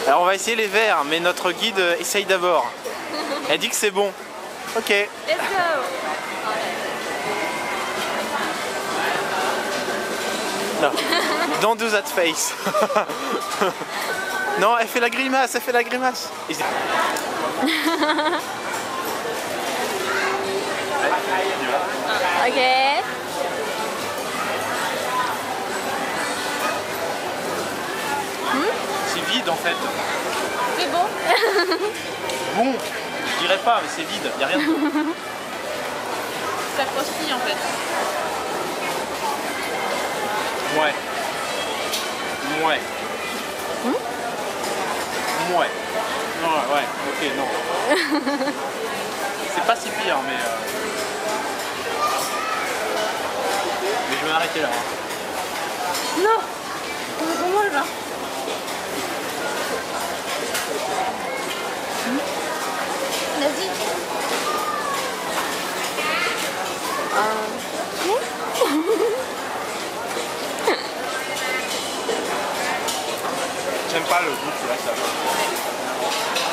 Alors on va essayer les verts, mais notre guide essaye d'abord. Elle dit que c'est bon. Ok. Let's go. Non. Don't do that face. Non, elle fait la grimace, elle fait la grimace. Ok. C'est vide en fait. C'est bon. Bon, je dirais pas, mais c'est vide, y a rien de bon. Ça croustille en fait. Ouais. Ouais. Ouais. Non, ouais, ok, non. C'est pas si pire, mais je vais m'arrêter là. Non. C'est pour moi là. Vas-y. J'aime pas le goût, là, ça va.